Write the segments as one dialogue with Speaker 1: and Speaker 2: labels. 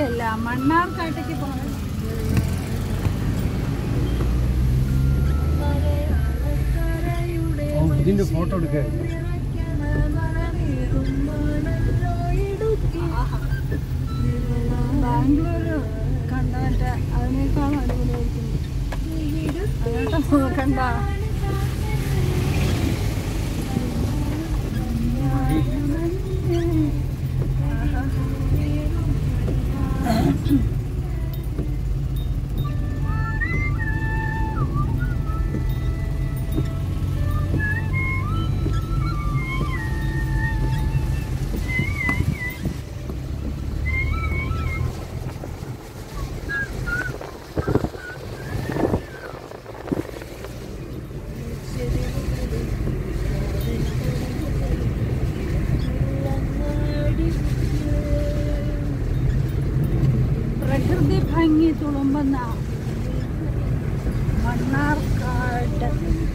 Speaker 1: ഇല്ല മണ്ണാർക്കാട്ടേക്ക് പോകണം.
Speaker 2: ഇതിന്റെ ഫോട്ടോ എടുക്കാൻ
Speaker 1: ബാംഗ്ലൂര് കണ്ടിട്ട് അതിനേക്കാളും അടിപൊളിയായിരിക്കും. കണ്ട പ്രകൃതി ഭംഗി തുളുമ്പുന്ന മണ്ണാർക്കാട്.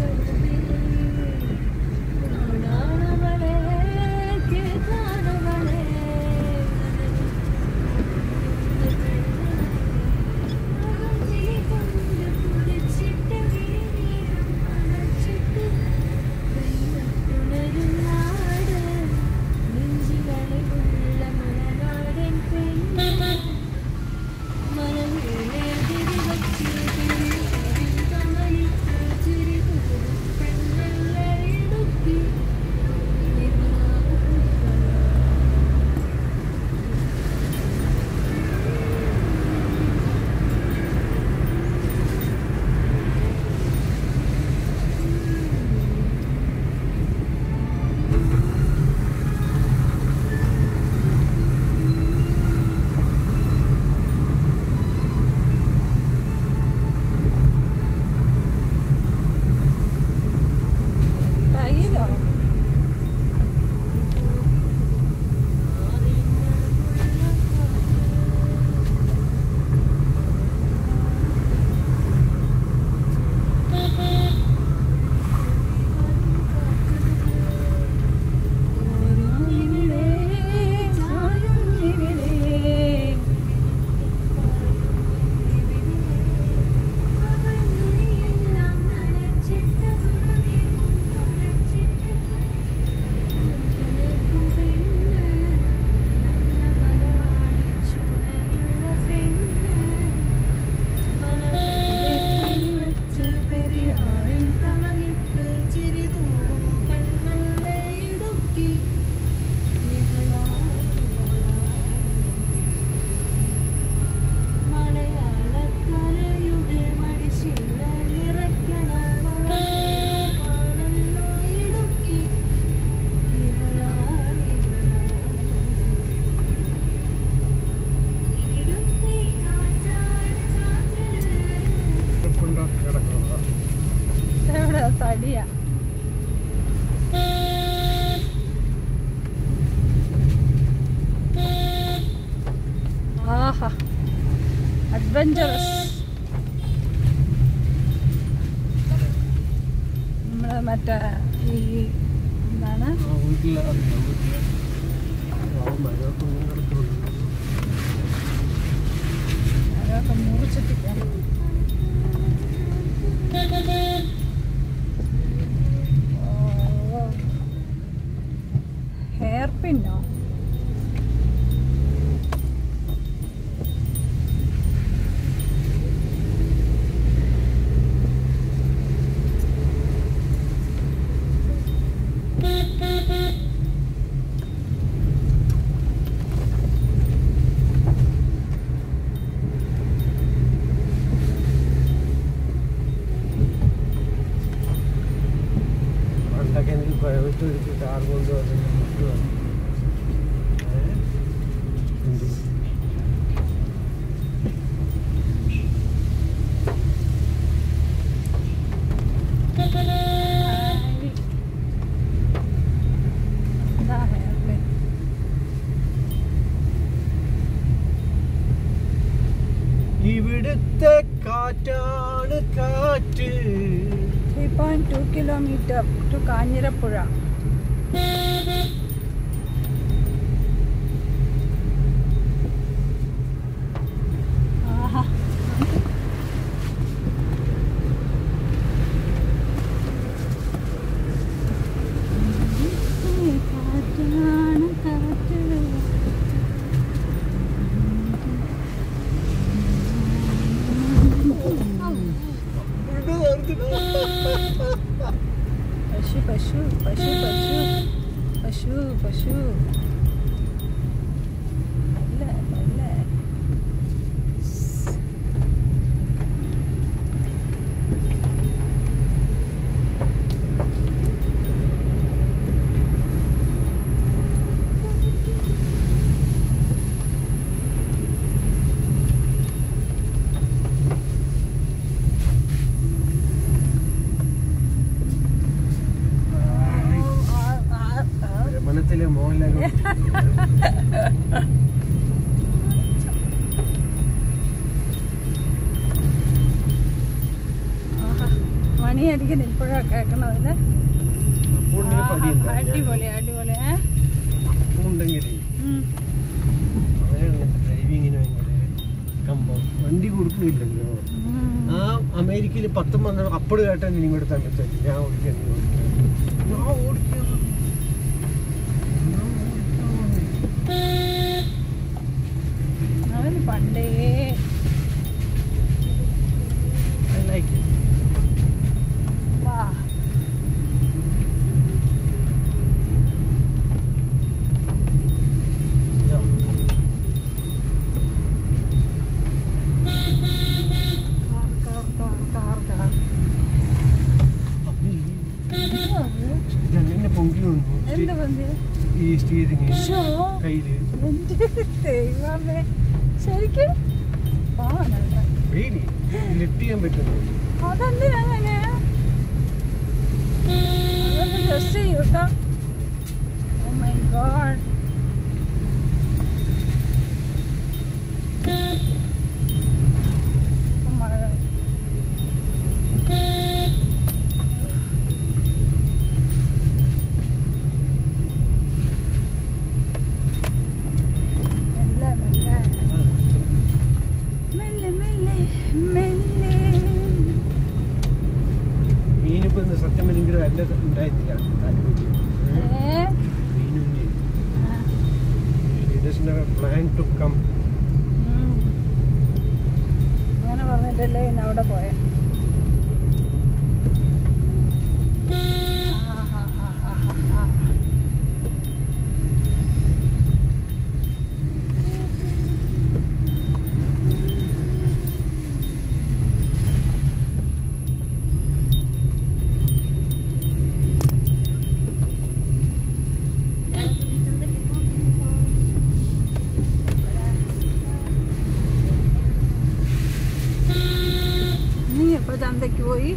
Speaker 1: തടിയാ. ആഹാ അഡ്വഞ്ചറസ്. നമ്മള് മറ്റേ ഈ എന്താണ് അതൊക്കെ മുറിച്ചിട്ടിട്ടാണ്. ഹെയർ പിന്നോ?
Speaker 2: കാർ കൊണ്ടുവന്നു ഇവിടുത്തെ കാറ്റാണ് കാറ്റ്.
Speaker 1: 3.2 kilometer to കാഞ്ഞിരപ്പുഴ. പശു പശു പശു പശു നല്ല നല്ല
Speaker 2: മനത്തിലെ മോഹൻലാൽ
Speaker 1: മണിയടിക്കുന്ന ഇപ്പോഴാ കേൾക്കണതല്ലേ അടിപൊളി അടിപൊളി
Speaker 2: ഡ്രൈവിങ്ങിന് ഭയങ്കര കമ്പം വണ്ടി കൊടുക്കുന്നില്ലല്ലോ ആ അമേരിക്കയിൽ 10 വന്ന അപ്പോഴും കേട്ടാൻ ഇങ്ങോട്ട് തമ്മിൽ ഞാൻ ഓടിക്കാൻ
Speaker 1: അവന് പണ്ടേ വാ എന്ത് ബന്ധു
Speaker 2: ഈ സ്റ്റീറിങ് കയ്യില്
Speaker 1: ദൈവമേ ശരിക്കും
Speaker 2: ലിഫ്റ്റ് ചെയ്യാൻ പറ്റുന്നു
Speaker 1: അതെന്തിനങ്ങനെ അതൊന്ന് ജസ്റ്റ് ചെയ്യൂട്ടോ ഓ മൈ ഗോഡ് മഴ
Speaker 2: മീനിപ്പോ സത്യം പറഞ്ഞെങ്കിലും എല്ലാം ഉണ്ടായിട്ടില്ല പ്ലാൻ ടു കം
Speaker 1: അങ്ങനെ പറഞ്ഞിട്ടല്ലേ ഇന്ന് അവിടെ പോയ ചന്തയ്ക്ക് പോയി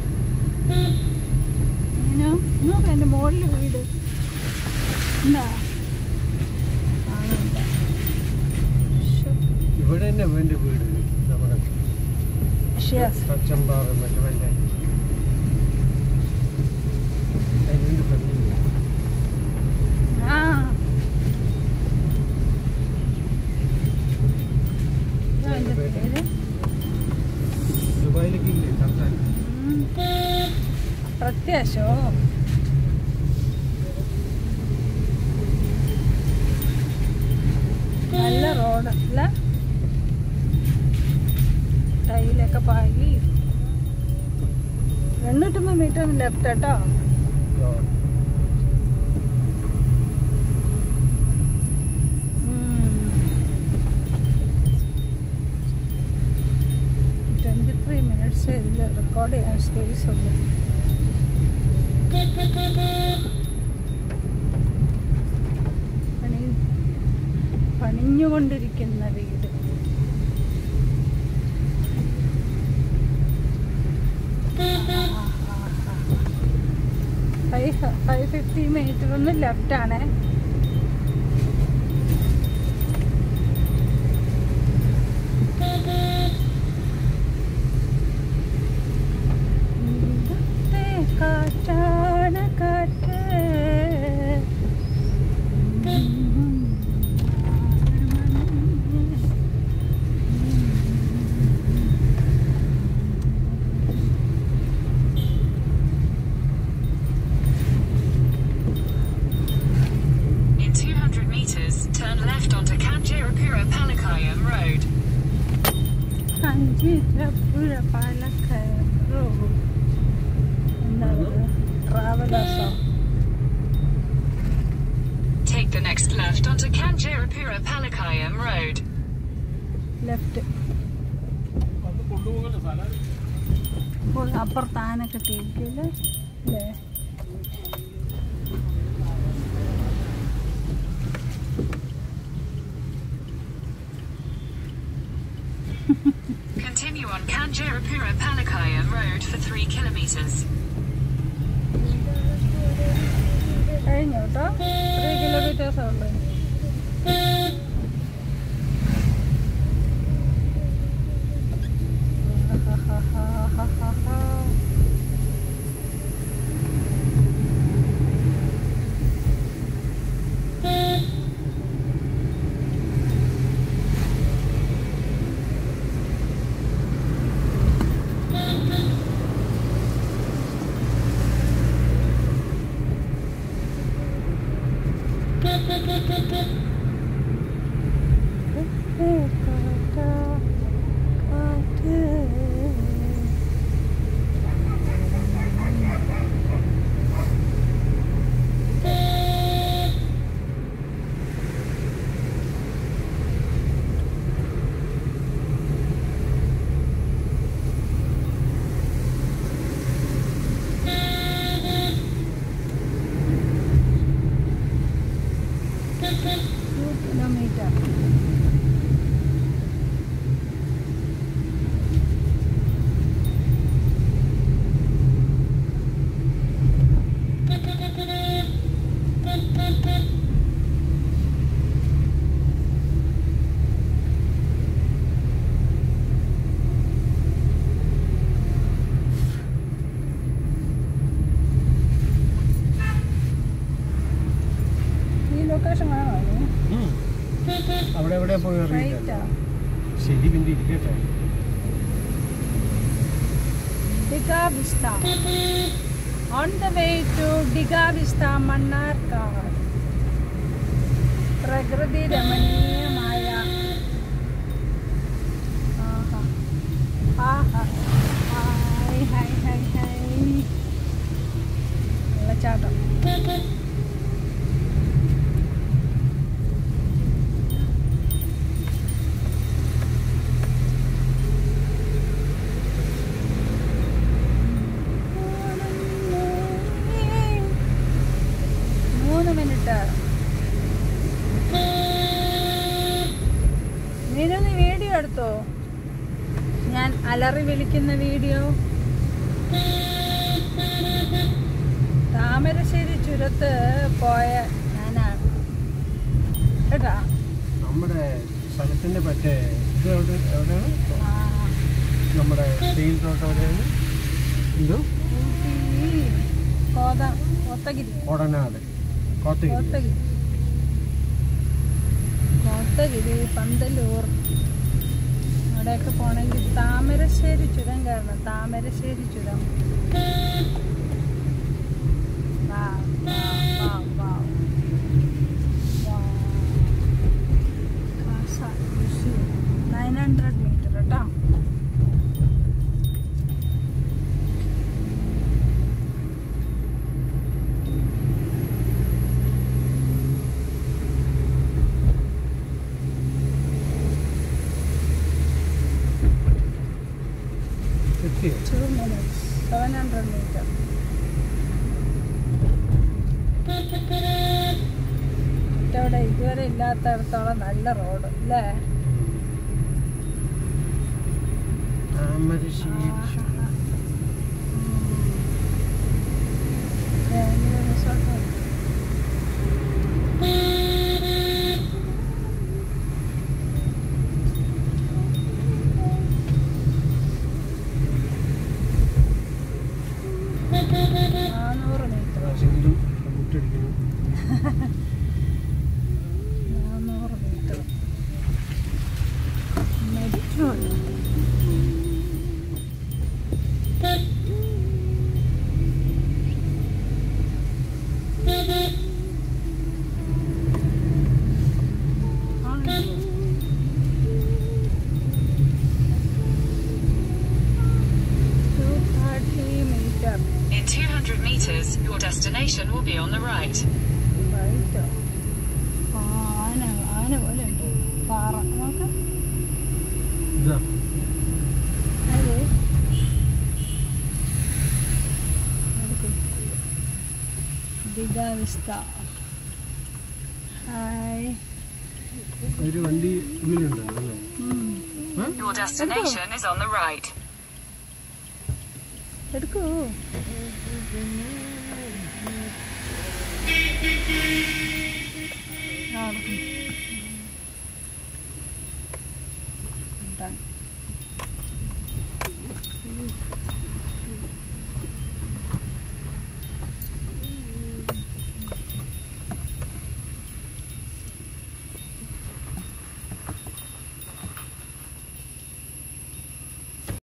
Speaker 1: നോക്കാം എൻ്റെ മോളിൽ വീട് എന്താ
Speaker 2: ഇവിടെ തന്നെ എൻ്റെ വീട് നമ്മുടെ പച്ചമ്പാറ മറ്റേ വല്ല ദുബായിലേക്ക് ഇല്ലേ
Speaker 1: പ്രത്യാശോ നല്ല റോഡ് അല്ല ടൈലൊക്കെ പാകി 250 മീറ്റർ ലെഫ്റ്റ് കേട്ടോ 23 മിനിറ്റ്സ് ഇതിൽ റെക്കോർഡ് ചെയ്യാൻ സ്പേസ് ഉള്ളു പണിഞ്ഞുകൊണ്ടിരിക്കുന്ന വീട് $550 മീറ്റർ ഒന്ന് ലെഫ്റ്റ് ആണ് കാറ്റാണ് കാറ്റ്
Speaker 3: In 200 meters, turn left onto Kanjirapura-Palakayam Road.
Speaker 1: Kanjirapura-Palakayam Road. എന്താണ് ട്രാവലേഴ്സോ
Speaker 3: the next left onto Kanjirapura Palikayam Road.
Speaker 1: Left. അപ്പുറത്ത് ആനൊക്കെ തിരിക്കില്ല അല്ലേ?
Speaker 3: Continue on Kanjirapura Palikayam Road for 3 kilometers.
Speaker 1: കഴിഞ്ഞു കേട്ടോ. 3 കിലോമീറ്റേഴ്സേ ഉള്ളൂ.
Speaker 2: അവിടെ എവിടെ പോയി ശരി പിന്നെ ഇരിക്കട്ടെ.
Speaker 1: Diga Vista. On the way to Diga Vista, Mannarkad. പ്രകൃതി രമണീയമായ വെള്ളച്ചാട്ടം. നീ വീഡിയോ എടുത്തോ? ഞാൻ അലറി വിളിക്കുന്ന വീഡിയോ. താമരശ്ശേരി ചുരത്ത് പോയ ഞാനാണ് കേട്ടാ.
Speaker 2: നമ്മുടെ സ്ഥലത്തിന്റെ മറ്റേ ഇത് എവിടെയാണ്? നമ്മുടെ തേയില തോട്ടം എവിടെയാണ്? എന്തോ
Speaker 1: കോത്തഗിരി.
Speaker 2: കോടനാട്, കോത്തഗിരി, പന്തലൂർ അവിടെയൊക്കെ പോണെങ്കിൽ താമരശ്ശേരി ചുരം കയറണം. താമരശ്ശേരി ചുരം കാസ 900 മീറ്റർ കേട്ടോ. എത്തിയോ?
Speaker 1: 2 minutes 700 meter. ഇവിടെ ഇതുവരെ ഇല്ലാത്തടത്തോളം നല്ല റോഡ് അല്ലേ?
Speaker 3: In 200 meters, your destination will be on the right.
Speaker 1: Right.
Speaker 2: ഇതാ
Speaker 1: അതെ ദിഗാ വിസ്ത. ഹായ്.
Speaker 2: ഒരു വണ്ടി ഉള്ളിലുണ്ടല്ലോ അല്ലേ?
Speaker 3: Your destination is on the right.
Speaker 1: എടുക്കൂ. Done.